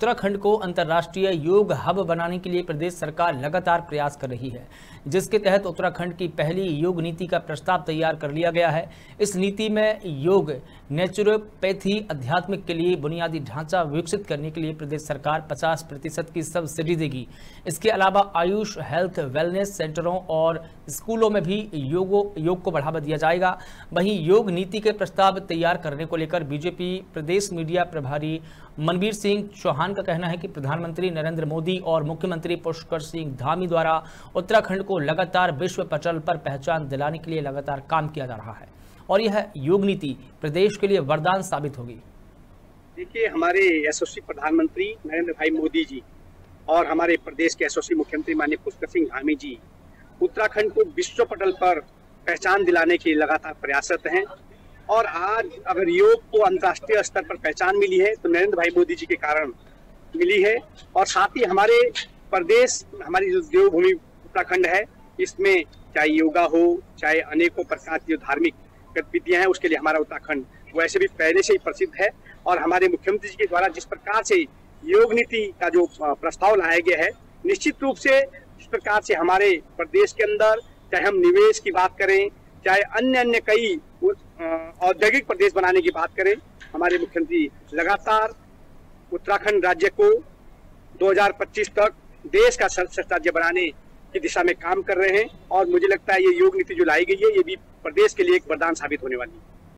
उत्तराखंड को अंतर्राष्ट्रीय योग हब बनाने के लिए प्रदेश सरकार लगातार प्रयास कर रही है, जिसके तहत उत्तराखंड की पहली योग नीति का प्रस्ताव तैयार कर लिया गया है। इस नीति में योग, नेचुरोपैथी, अध्यात्मिक के लिए बुनियादी ढांचा विकसित करने के लिए प्रदेश सरकार 50% की सब्सिडी देगी। इसके अलावा आयुष, हेल्थ, वेलनेस सेंटरों और स्कूलों में भी योग को बढ़ावा दिया जाएगा। वहीं योग नीति के प्रस्ताव तैयार करने को लेकर बीजेपी प्रदेश मीडिया प्रभारी मनबीर सिंह चौहान का कहना है कि प्रधानमंत्री नरेंद्र मोदी और मुख्यमंत्री पुष्कर सिंह धामी द्वारा उत्तराखंड को लगातार विश्व पटल पर पहचान दिलाने के लिए लगातार काम किया जा रहा है और यह योग नीति प्रदेश के लिए वरदान साबित होगी। देखिए, हमारे यशस्वी प्रधानमंत्री नरेंद्र भाई मोदी जी और हमारे प्रदेश के यशस्वी मुख्यमंत्री माननीय पुष्कर सिंह धामी जी उत्तराखंड को विश्व पटल पर पहचान दिलाने के लगातार प्रयासरत हैं। और आज अगर योग को अंतर्राष्ट्रीय स्तर पर पहचान मिली है तो नरेंद्र भाई मोदी जी के कारण मिली है। और साथ ही हमारे प्रदेश, हमारी जो देवभूमि उत्तराखंड है, इसमें चाहे योगा हो, चाहे अनेकों प्रकार की जो धार्मिक गतिविधियां हैं, उसके लिए हमारा उत्तराखंड वैसे भी पहले से ही प्रसिद्ध है। और हमारे मुख्यमंत्री जी के द्वारा जिस प्रकार से योग नीति का जो प्रस्ताव लाया गया है, निश्चित रूप से जिस प्रकार से हमारे प्रदेश के अंदर चाहे हम निवेश की बात करें, चाहे अन्य कई औद्योगिक प्रदेश बनाने की बात करें, हमारे मुख्यमंत्री लगातार उत्तराखंड राज्य को 2025 तक देश का सर्वश्रेष्ठ राज्य बनाने की दिशा में काम कर रहे हैं। और मुझे लगता है ये योग नीति जो लाई गई है, ये भी प्रदेश के लिए एक वरदान साबित होने वाली है।